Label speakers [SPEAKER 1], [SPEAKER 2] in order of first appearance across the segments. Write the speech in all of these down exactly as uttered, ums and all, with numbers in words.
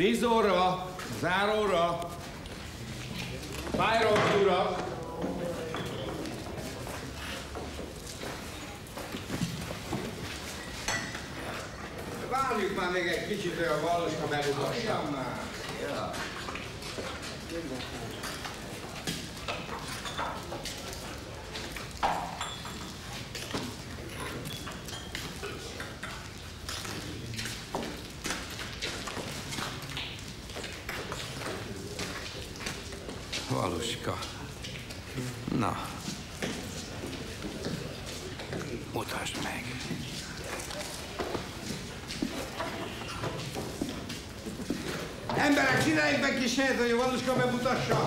[SPEAKER 1] Vízóra, záróra, fájról urak. Várjuk már még egy kicsit, hogy a Valuska megutassa. Már. Ja.
[SPEAKER 2] Valuska. Na. Mutasd meg.
[SPEAKER 1] Emberek, csináljuk meg kis helyet, hogy a Valuska bemutassa!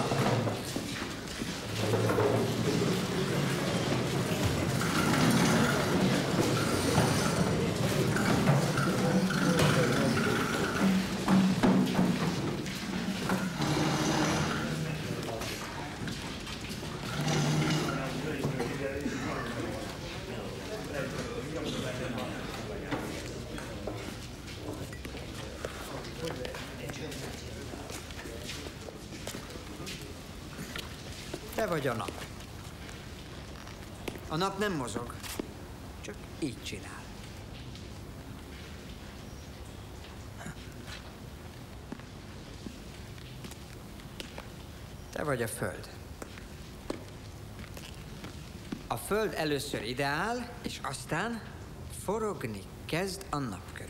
[SPEAKER 3] Te vagy a nap. A nap nem mozog, csak így csinál. Te vagy a Föld. A Föld először ideál, és aztán forogni kezd a nap körül.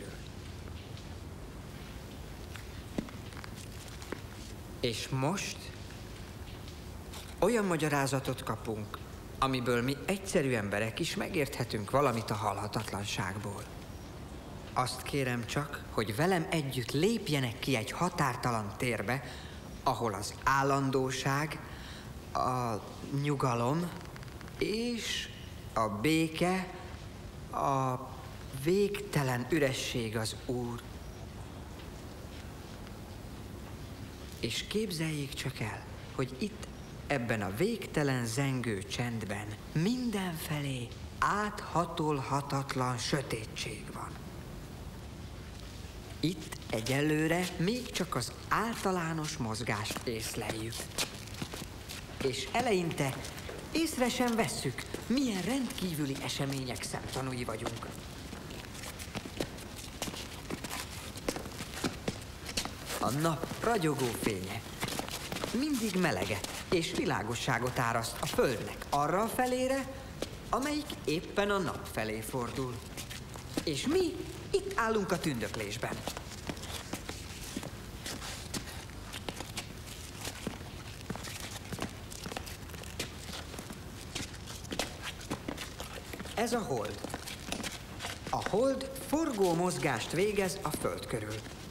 [SPEAKER 3] És most olyan magyarázatot kapunk, amiből mi egyszerű emberek is megérthetünk valamit a halhatatlanságból. Azt kérem csak, hogy velem együtt lépjenek ki egy határtalan térbe, ahol az állandóság, a nyugalom és a béke, a végtelen üresség az Úr. És képzeljék csak el, hogy itt ebben a végtelen zengő csendben mindenfelé áthatolhatatlan sötétség van. Itt egyelőre még csak az általános mozgást észleljük. És eleinte észre sem vesszük, milyen rendkívüli események szemtanúi vagyunk. A nap ragyogó fénye mindig meleget és világosságot áraszt a Földnek arra a felére, amelyik éppen a nap felé fordul. És mi itt állunk a tündöklésben. Ez a hold. A hold forgó mozgást végez a Föld körül.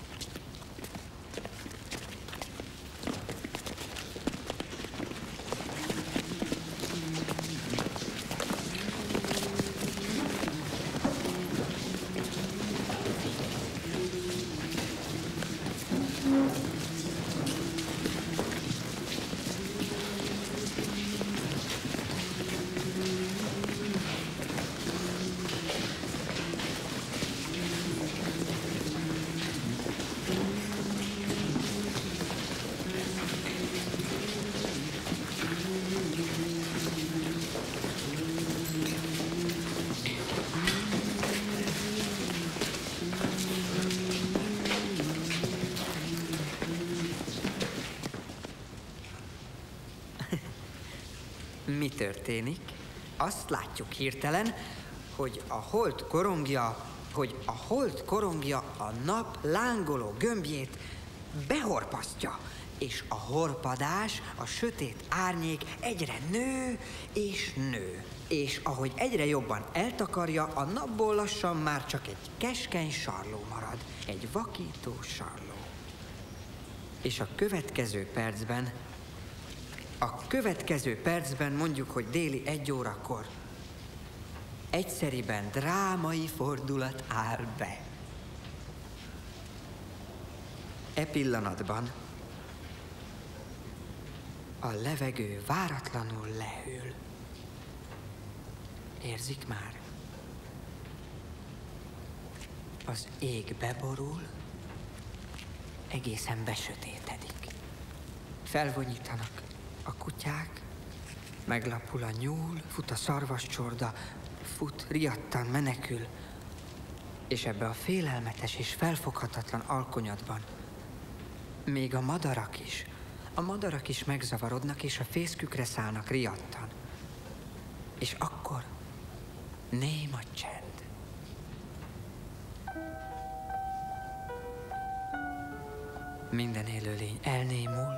[SPEAKER 3] Mi történik? Azt látjuk hirtelen, hogy a hold korongja, hogy a hold korongja a nap lángoló gömbjét behorpasztja, és a horpadás, a sötét árnyék egyre nő és nő. És ahogy egyre jobban eltakarja, a napból lassan már csak egy keskeny sarló marad, egy vakító sarló. És a következő percben A következő percben, mondjuk, hogy déli egy órakor, egyszeriben drámai fordulat áll be. E pillanatban a levegő váratlanul lehűl. Érzik már? Az ég beborul, egészen besötétedik. Felvonyítanak a kutyák, meglapul a nyúl, fut a szarvascsorda, fut, riadtan menekül, és ebbe a félelmetes és felfoghatatlan alkonyatban még a madarak is, a madarak is megzavarodnak, és a fészkükre szállnak riadtan. És akkor néma csend. Minden élőlény elnémul.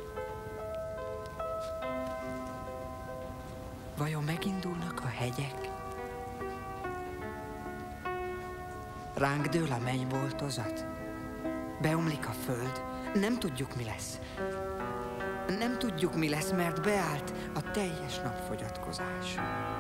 [SPEAKER 3] Vajon megindulnak a hegyek? Ránk dől a mennyboltozat? Beomlik a föld? Nem tudjuk, mi lesz. Nem tudjuk, mi lesz, mert beállt a teljes napfogyatkozás.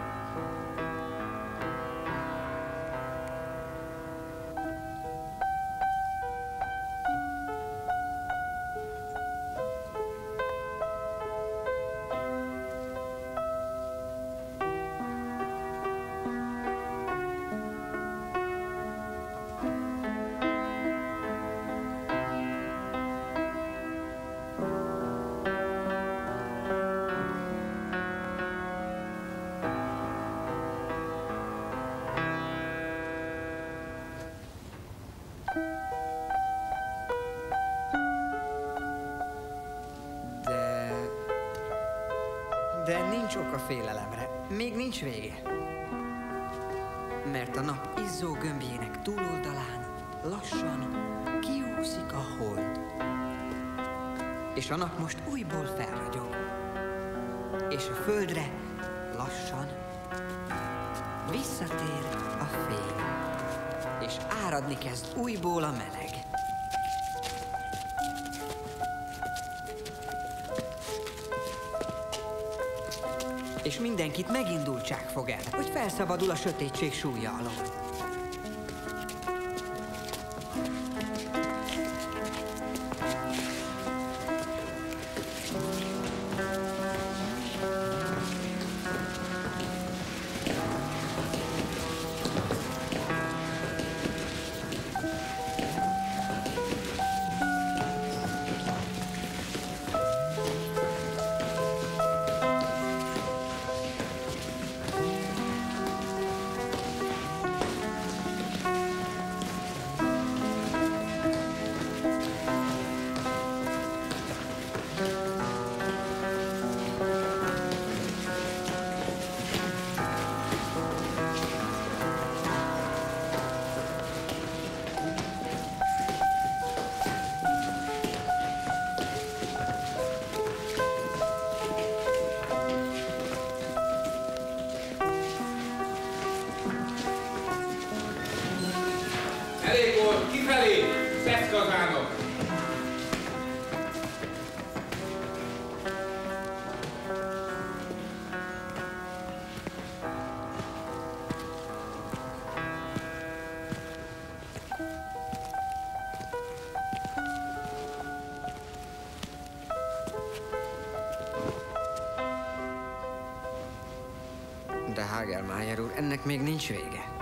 [SPEAKER 3] De nincs ok a félelemre, még nincs vége. Mert a nap izzó gömbjének túloldalán lassan kiúszik a hold. És a nap most újból felragyog. És a földre lassan visszatér a fény. És áradni kezd újból a meleg. És mindenkit megindultság fog el, hogy felszabadul a sötétség súlya alól.
[SPEAKER 1] Elég volt, kifelé, szeszkazánok!
[SPEAKER 3] De Hagelmájer úr, ennek még nincs vége.